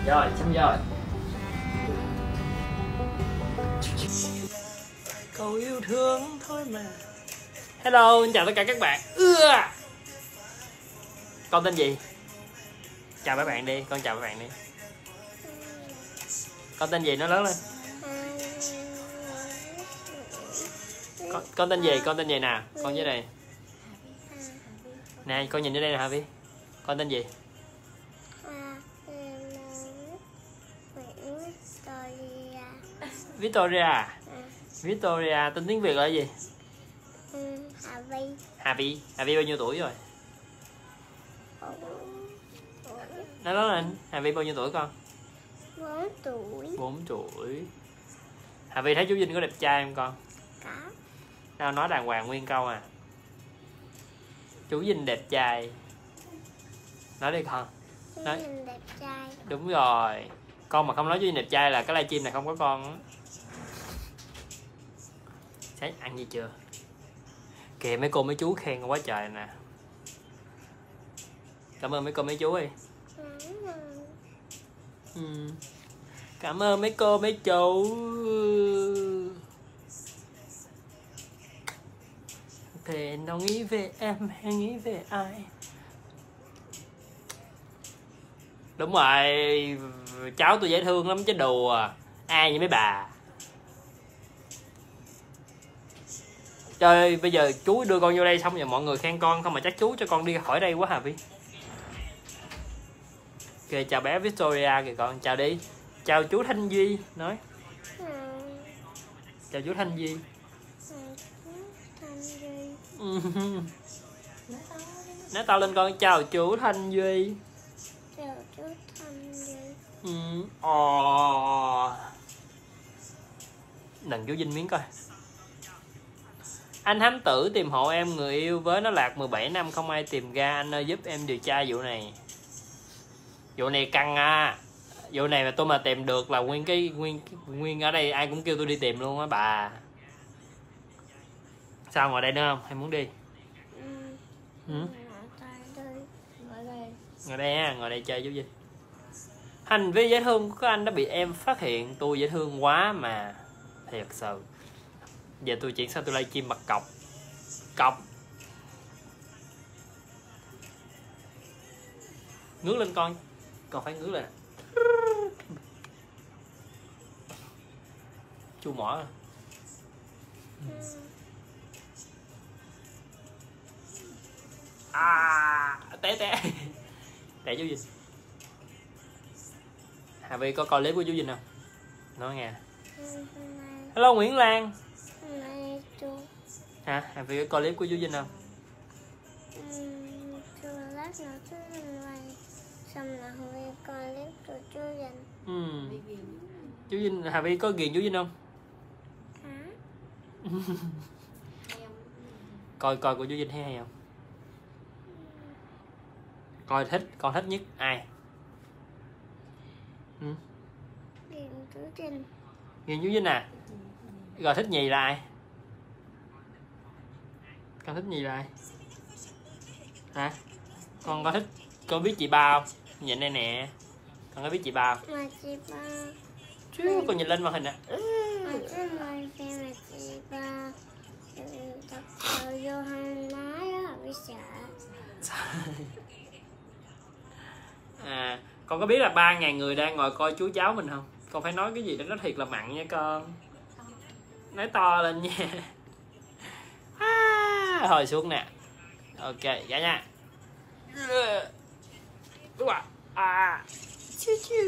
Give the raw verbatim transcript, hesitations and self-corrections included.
Rồi, xong rồi. Câu yêu thương thôi mà. Hello, xin chào tất cả các bạn. Ưa. Con tên gì? Chào các bạn đi, con chào các bạn đi. Con tên gì, nó lớn lên. Con, con tên gì, con tên gì nào? Con dưới đây. Nè, con nhìn dưới đây nè Hà Vi. Con tên gì? Victoria. Victoria, tên tiếng Việt là gì? Hà Vi. Hà Vi, Hà Vi bao nhiêu tuổi rồi? Nó lớn lên, Hà Vi bao nhiêu tuổi con? bốn tuổi. bốn tuổi. Hà Vi thấy chú Vinh có đẹp trai không con? Có. Nào nói đàng hoàng nguyên câu à. Chú Vinh đẹp trai. Nói đi con. Nói. Vinh đẹp trai. Đúng rồi. Con mà không nói chú Vinh đẹp trai là cái livestream này không có con á. Sáng ăn gì chưa? Kìa mấy cô mấy chú khen quá trời nè. Cảm ơn mấy cô mấy chú đi. Ừ. Cảm ơn mấy cô mấy chú. Thế nó nghĩ về em hay nghĩ về ai? Đúng rồi, cháu tôi dễ thương lắm chứ đùa. Ai như mấy bà. Trời, bây giờ chú đưa con vô đây xong rồi mọi người khen con không mà chắc chú cho con đi khỏi đây quá Hà Vi. Kìa chào bé Victoria kìa con, chào đi. Chào chú Thanh Duy, nói. Chào chú Thanh Duy. Nói to lên con, chào chú Thanh Duy. Chào chú Thanh Duy. Ừ. Ồ. Lần chú Vinh miếng coi. Anh thám tử tìm hộ em người yêu với nó lạc mười bảy năm không ai tìm ra. Anh ơi giúp em điều tra vụ này. Vụ này căng à. Vụ này mà tôi mà tìm được là nguyên cái nguyên nguyên ở đây ai cũng kêu tôi đi tìm luôn á bà. Sao ngồi đây nữa không? Hay muốn đi? Ừ. Ừ? Ngồi đây. Ngồi đây ha, ngồi đây chơi chú Vinh. Hành vi dễ thương của anh đã bị em phát hiện. Tôi dễ thương quá mà. Thiệt sự. Giờ tôi chuyển sang tôi livestream mặt cọc. Cọc. Ngước lên con. Con phải ngước lên. Chu mỏ. À, té té. Té chú Vinh. Hà Vi có coi clip của chú Vinh không? Nói nghe. Hello Nguyễn Lan. Hả? Hà Vi có coi clip của chú Vinh không? Xong là Hà Vi coi clip của chú Vinh. Ừ. Chú Vinh, Hà Vi có ghiền chú Vinh không? Hả? Coi coi của chú Vinh thấy hay không? Coi thích, con thích nhất ai? Ừ. Ghiền chú Vinh. Ghiền chú Vinh à? Rồi thích nhì là ai? Con thích nhì là ai? Hả? Con có thích, con biết chị Ba không? Nhìn đây nè. Con có biết chị Ba không? Mà chị Ba. Chứ con nhìn lên màn hình nè. Mà chứ mà khi mà chị Ba tập đầu vô hai nói đó là bị sợ. À, con có biết là ba ngàn người đang ngồi coi chú cháu mình không? Con phải nói cái gì đó nó thiệt là mặn nha con. Nói to lên nha. À, hồi xuống nè. Ok, cả nha. Đúng rồi. À. Chiu chiu.